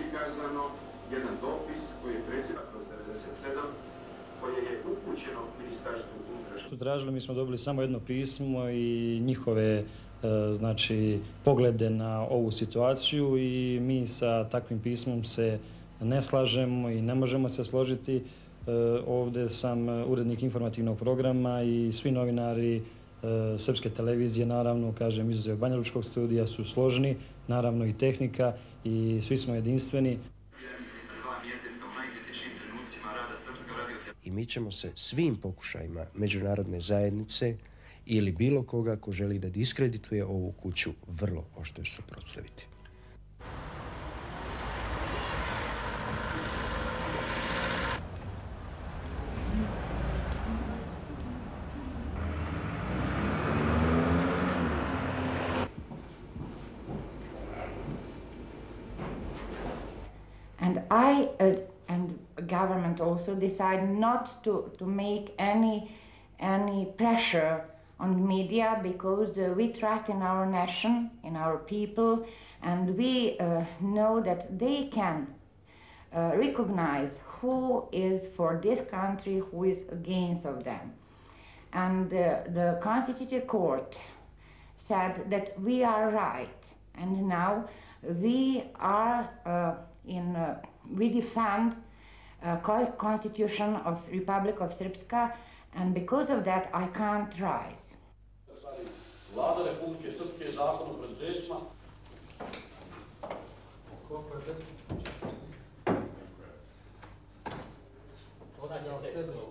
prikazano jedan dopis koji je predsjedan kroz 97, koje je upućeno Ministarstvu unutrašnjih. Tražili, mi smo dobili samo jedno pismo i njihove znači poglede na ovu situaciju i mi sa takvim pismom se ne slažemo i ne možemo se složiti. Ovdje sam urednik informativnog programa i svi novinari srpske televizije, naravno, kažem, izuzev Banja Lučkog studija, su složni, naravno i tehnika, i svi smo jedinstveni. I mi ćemo se svim pokušajima međunarodne zajednice ili bilo koga ko želi da diskredituje ovu kuću vrlo oštro suprotstaviti. And and government also decide not to make any pressure on media, because we trust in our nation, in our people, and we know that they can recognize who is for this country, who is against of them. And the Constitutional Court said that we are right, and now we are we defend Constitution of Republika of Srpska, and because of that I can't rise. Vlada Republike Srpske zakon o preduzećima. Koliko je 10?